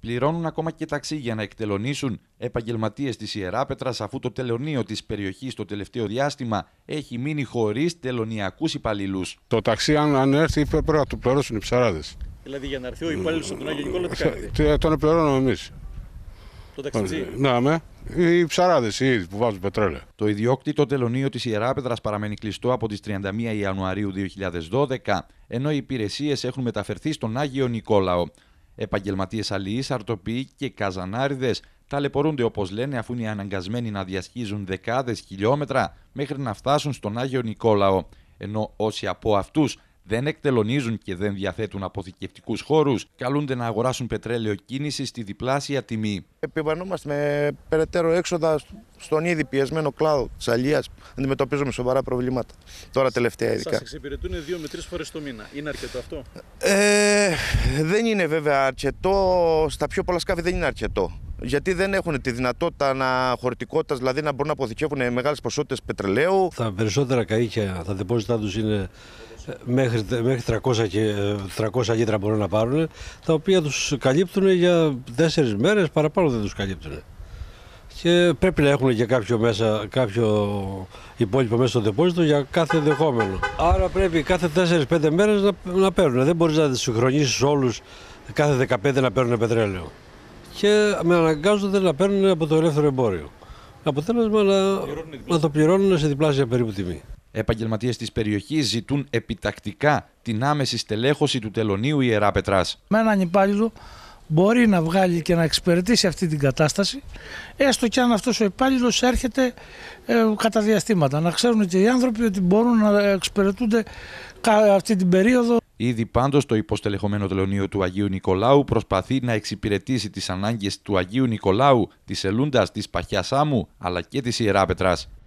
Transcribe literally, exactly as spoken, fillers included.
Πληρώνουν ακόμα και ταξί για να εκτελονίσουν επαγγελματίες της Ιεράπετρας, αφού το τελωνείο της περιοχής το τελευταίο διάστημα έχει μείνει χωρίς τελωνιακούς υπαλλήλους. Το ταξί, αν, αν έρθει, πρέπει να το πληρώσουν οι ψαράδες. Δηλαδή, για να έρθει ο υπάλληλος από τον Άγιο Νικόλαο, τι κάνετε? Τον πληρώνουμε εμείς. Το ταξιτζή. Ναι, με. Οι ψαράδες οι ίδιοι που βάζουν πετρέλαιο. Το ιδιόκτητο τελωνείο της Ιεράπετρας παραμένει κλειστό από τις τριάντα μία Ιανουαρίου δύο χιλιάδες δώδεκα, ενώ οι υπηρεσίες έχουν μεταφερθεί στον Άγιο Νικόλαο. Επαγγελματίες αλληλείς, αρτοποιοί και καζανάριδες ταλαιπωρούνται, όπως λένε, αφού είναι αναγκασμένοι να διασχίζουν δεκάδες χιλιόμετρα μέχρι να φτάσουν στον Άγιο Νικόλαο, ενώ όσοι από αυτούς δεν εκτελονίζουν και δεν διαθέτουν αποθηκευτικούς χώρους, καλούνται να αγοράσουν πετρέλαιο κίνησης στη διπλάσια τιμή. Επιβαρυνόμαστε με περαιτέρω έξοδα στον ήδη πιεσμένο κλάδο της αλληλείας. Αντιμετωπίζουμε σοβαρά προβλήματα. Τώρα τελευταία ειδικά. Σας εξυπηρετούν δύο με τρεις φορές το μήνα. Είναι αρκετό αυτό? Ε, δεν είναι βέβαια αρκετό. Στα πιο πολλά σκάφη δεν είναι αρκετό. Γιατί δεν έχουν τη δυνατότητα να χωρητικότητας, δηλαδή να μπορούν να αποθηκεύουν μεγάλες ποσότητες πετρελαίου. Τα περισσότερα καΐκια, τα δεπόζιτά τους είναι μέχρι, μέχρι τριακόσια, τριακόσια λίτρα μπορούν να πάρουν, τα οποία τους καλύπτουν για τέσσερις μέρες, παραπάνω δεν τους καλύπτουν. Και πρέπει να έχουν και κάποιο, μέσα, κάποιο υπόλοιπο μέσα στο δεπόζιτο για κάθε δεχόμενο. Άρα πρέπει κάθε τέσσερις πέντε μέρες να, να παίρνουν. Δεν μπορείς να τις συγχρονίσεις όλους κάθε δεκαπέντε να παίρνουν πετρέλαιο. Και με αναγκάζονται να παίρνουν από το ελεύθερο εμπόριο. Αποτέλεσμα να, να το πληρώνουν σε διπλάσια περίπου τιμή. Επαγγελματίες της περιοχής ζητούν επιτακτικά την άμεση στελέχωση του τελωνείου Ιεράπετρας. Με έναν υπάλληλο μπορεί να βγάλει και να εξυπηρετήσει αυτή την κατάσταση, έστω και αν αυτός ο υπάλληλος έρχεται ε, κατά διαστήματα. Να ξέρουν και οι άνθρωποι ότι μπορούν να εξυπηρετούνται αυτή την περίοδο. Ήδη πάντως το υποστελεχωμένο τελωνείο του Αγίου Νικολάου προσπαθεί να εξυπηρετήσει τις ανάγκες του Αγίου Νικολάου, της Ελούντας, της Παχιάς Άμμου αλλά και της Ιεράπετρας.